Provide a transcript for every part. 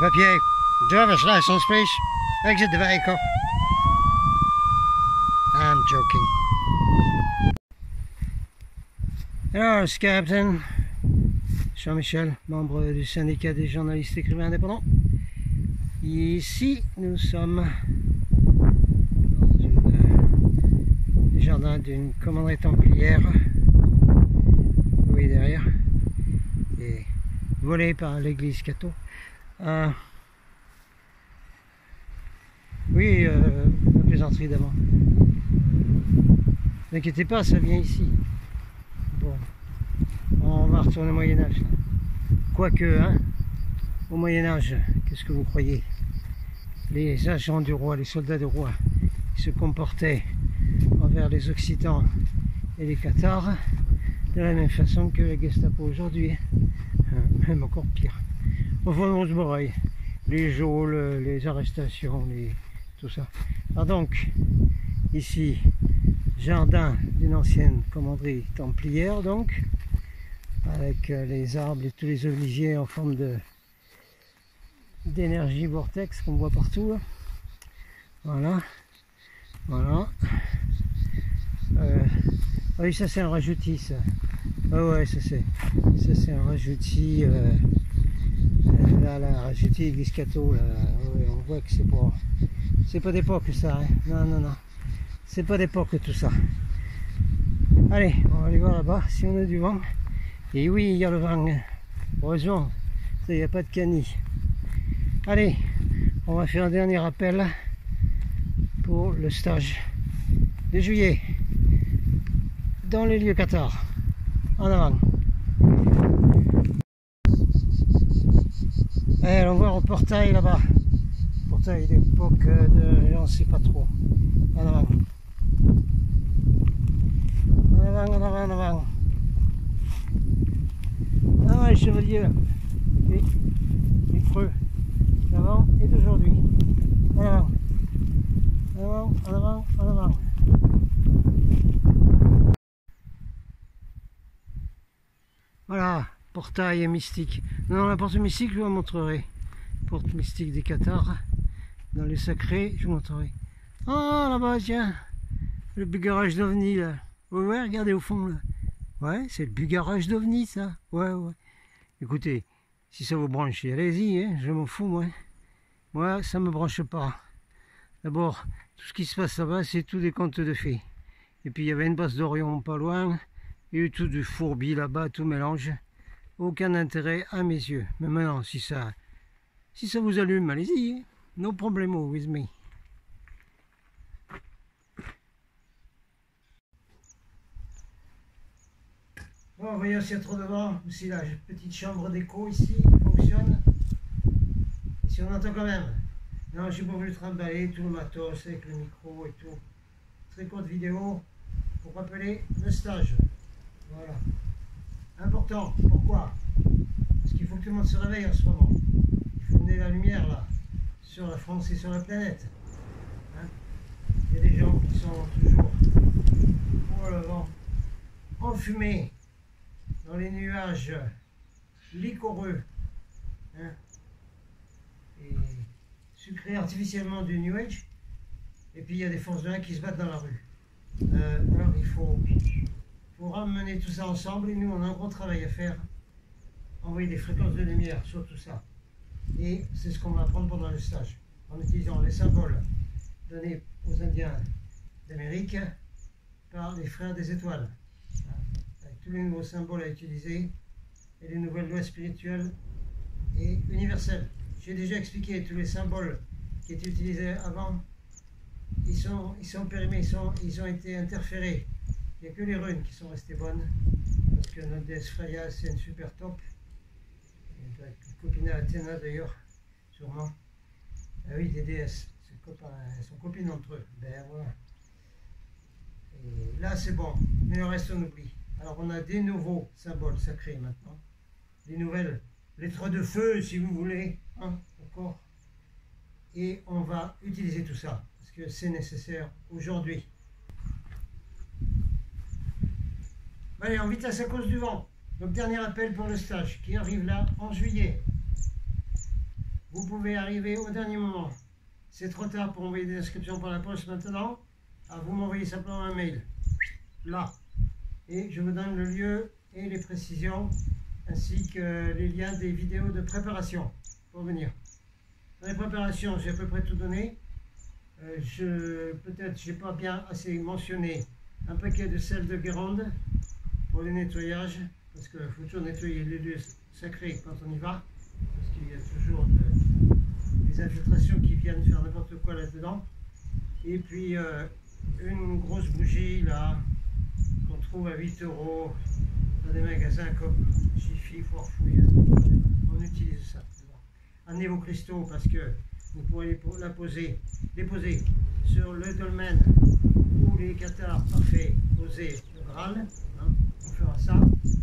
papier. Driver's license, please. Exit the vehicle. I'm joking. Alors, ce Captain Jean-Michel, membre du syndicat des journalistes écrivains indépendants. Ici, nous sommes dans le jardin d'une commanderie templière. Vous voyez derrière, et volé par l'église catho. Oui, la plaisanterie d'avant. Ne vous inquiétez pas, ça vient ici. Bon, on va retourner au Moyen-Âge. Quoique, hein, au Moyen-Âge, qu'est-ce que vous croyez? Les agents du roi, les soldats du roi, ils se comportaient envers les Occitans et les Cathares de la même façon que la Gestapo aujourd'hui, même encore pire. Enfin, on se braille. Les geôles, les arrestations, tout ça. Alors donc, ici, jardin d'une ancienne commanderie templière, donc, avec les arbres et tous les oliviers en forme d'énergie vortex qu'on voit partout. Voilà. Voilà. Oui, ça c'est un rajoutis, ça. Ah ouais, ça c'est un rajoutis. Là, rajoutis église catho. Ouais, on voit que c'est pas d'époque ça. Hein. Non, non, non. C'est pas d'époque tout ça. Allez, on va aller voir là-bas si on a du vent. Et oui, il y a le vent. Heureusement, il n'y a pas de canis. Allez, on va faire un dernier appel pour le stage de juillet dans les lieux cathares. En avant. Allez, on voit au portail là-bas. Portail d'époque de... on ne sait pas trop. En avant. En avant, en avant, en avant. Ah ouais, chevalier. Et les creux d'avant et d'aujourd'hui. En avant. En avant, en avant, en avant. Voilà, portail mystique. Non, la porte mystique, je vous la montrerai. Porte mystique des Cathares. Dans les sacrés, je vous montrerai. Ah, là-bas, tiens. Le bugarage d'OVNI, là. Ouais, regardez au fond, là. Ouais, c'est le bugarage d'OVNI, ça. Ouais, ouais. Écoutez, si ça vous branche, allez-y, hein, je m'en fous, moi. Moi, ça me branche pas. D'abord, tout ce qui se passe là-bas, c'est tout des contes de fées. Et puis, il y avait une base d'Orion pas loin. Il y a eu tout du fourbi là-bas, tout mélange. Aucun intérêt à mes yeux. Mais maintenant, si ça vous allume, allez-y. Hein. No problemo with me. Bon, voyons s'il y a trop de vent. Aussi la petite chambre d'écho ici fonctionne. Si on entend quand même. Non, j'ai pas voulu trimballer tout le matos avec le micro et tout. Très courte vidéo pour rappeler le stage. Voilà. Important. Pourquoi? Parce qu'il faut que tout le monde se réveille en ce moment. Il faut donner la lumière là, sur la France et sur la planète. Hein? Il y a des gens qui sont toujours pour le vent, enfumés dans les nuages liquoreux, hein? Et sucrés artificiellement du New Age. Et puis il y a des forces de l'un qui se battent dans la rue. Alors il faut ramener tout ça ensemble et nous on a un gros travail à faire. Envoyer des fréquences de lumière sur tout ça. Et c'est ce qu'on va apprendre pendant le stage, en utilisant les symboles donnés aux Indiens d'Amérique par les frères des étoiles. Avec tous les nouveaux symboles à utiliser et les nouvelles lois spirituelles et universelles. J'ai déjà expliqué tous les symboles qui étaient utilisés avant. Ils sont périmés, ils ont été interférés. Il n'y a que les runes qui sont restées bonnes, parce que notre déesse Freya, c'est une super top. Elle doit être copine à Athéna d'ailleurs, sûrement. Ah oui, des déesses, elles sont copines entre eux. Ben voilà. Et là, c'est bon, mais le reste, on oublie. Alors, on a des nouveaux symboles sacrés maintenant. Des nouvelles lettres de feu, si vous voulez. Hein, d'accord. Et on va utiliser tout ça, parce que c'est nécessaire aujourd'hui. Allez, en vitesse à cause du vent. Donc dernier appel pour le stage qui arrive là en juillet. vous pouvez arriver au dernier moment. C'est trop tard pour envoyer des inscriptions par la poste maintenant. Vous m'envoyez simplement un mail, là. Et je vous donne le lieu et les précisions, ainsi que les liens des vidéos de préparation pour venir. Dans les préparations, j'ai à peu près tout donné. Peut-être je n'ai pas bien assez mentionné un paquet de sel de Guérande pour le nettoyage, parce qu'il faut toujours nettoyer les lieux sacrés quand on y va, parce qu'il y a toujours des infiltrations qui viennent faire n'importe quoi là-dedans. Et puis une grosse bougie là, qu'on trouve à 8 € dans des magasins comme Jiffy, Forfouille, on utilise ça. Amenez vos cristaux parce que vous pourrez les poser sur le dolmen ou les cathares parfaits posés le Graal. Hein, on fera ça.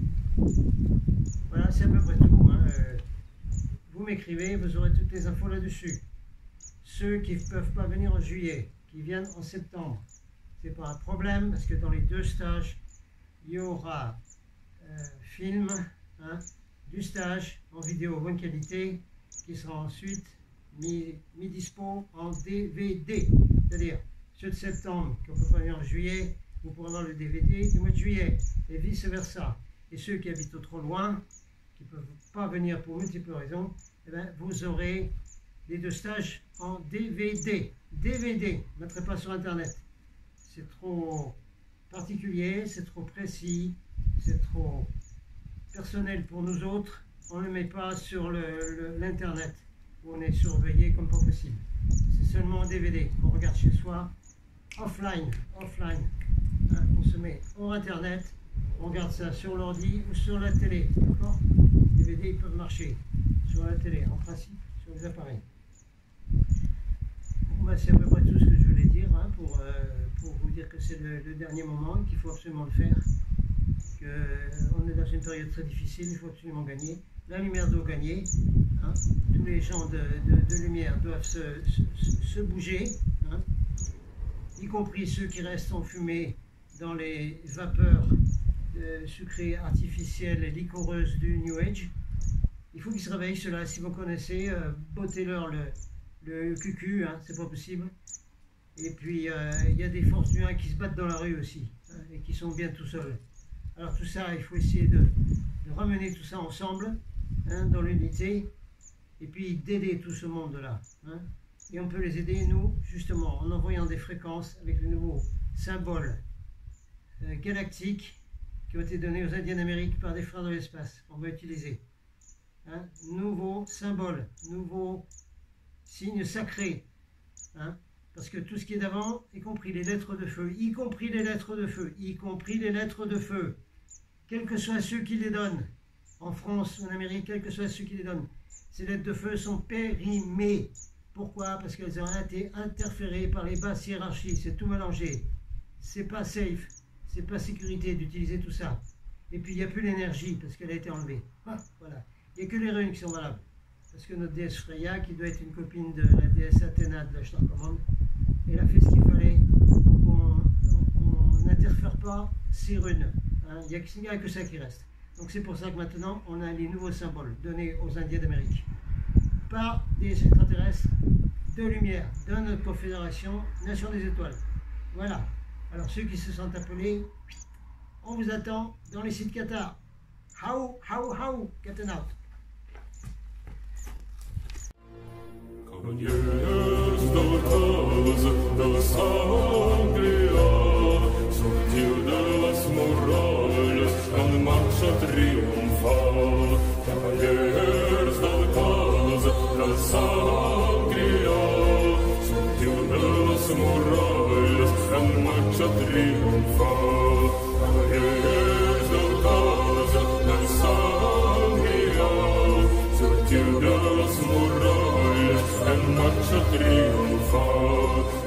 Voilà, c'est à peu près tout. Hein. Vous m'écrivez, vous aurez toutes les infos là-dessus. Ceux qui ne peuvent pas venir en juillet, qui viennent en septembre, c'est pas un problème parce que dans les 2 stages, il y aura film, hein, du stage en vidéo bonne qualité qui sera ensuite mis dispo en DVD. C'est-à-dire, ceux de septembre qui ne peuvent pas venir en juillet, vous pourrez avoir le DVD du mois de juillet et vice versa. Et ceux qui habitent trop loin, qui ne peuvent pas venir pour multiples raisons, eh bien, vous aurez les 2 stages en DVD. DVD, ne mettrez pas sur Internet. C'est trop particulier, c'est trop précis, c'est trop personnel pour nous autres. On ne le met pas sur l'Internet, où on est surveillé comme pas possible. C'est seulement en DVD qu'on regarde chez soi, offline. Hein, on se met hors Internet, on regarde ça sur l'ordi ou sur la télé, d'accord? Les DVD, ils peuvent marcher sur la télé, en principe, sur les appareils. Bon, bah, c'est à peu près tout ce que je voulais dire, hein, pour vous dire que c'est le dernier moment, qu'il faut absolument le faire, qu'on est dans une période très difficile, il faut absolument gagner. La lumière doit gagner, hein. Tous les gens de lumière doivent se bouger, hein, y compris ceux qui restent enfumés dans les vapeurs sucrées, artificielles et liquoreuses du New Age. Il faut qu'ils se réveillent, ceux-là. Si vous connaissez, bottez-leur le cucu, hein, c'est pas possible. Et puis, il y a des forces du 1 qui se battent dans la rue aussi, hein, et qui sont bien tout seuls. Alors tout ça, il faut essayer de ramener tout ça ensemble, hein, dans l'unité, et puis d'aider tout ce monde-là. Hein. Et on peut les aider, nous, justement, en envoyant des fréquences avec le nouveau symbole galactique qui ont été donnés aux Indiens d'Amérique par des frères de l'espace. On va utiliser. Hein, nouveau symbole, nouveau signe sacré. Hein, parce que tout ce qui est d'avant, y compris les lettres de feu, y compris les lettres de feu, y compris les lettres de feu, quels que soient ceux qui les donnent, en France ou en Amérique, quels que soient ceux qui les donnent, ces lettres de feu sont périmées. Pourquoi? Parce qu'elles ont été interférées par les basses hiérarchies, c'est tout mélangé. C'est pas safe, c'est pas sécurité d'utiliser tout ça. Et puis il n'y a plus l'énergie parce qu'elle a été enlevée. Ah, voilà. Il n'y a que les runes qui sont valables. Parce que notre déesse Freya, qui doit être une copine de la déesse Athéna de la Star Command, elle a fait ce qu'il fallait pour qu'on n'interfère pas ces runes. Hein, il n'y a que ça qui reste. Donc c'est pour ça que maintenant, on a les nouveaux symboles donnés aux Indiens d'Amérique par des extraterrestres de lumière de notre confédération Nation des Étoiles. Voilà. Alors ceux qui se sentent appelés, on vous attend dans les sites Qatar. How, get out. Triunfal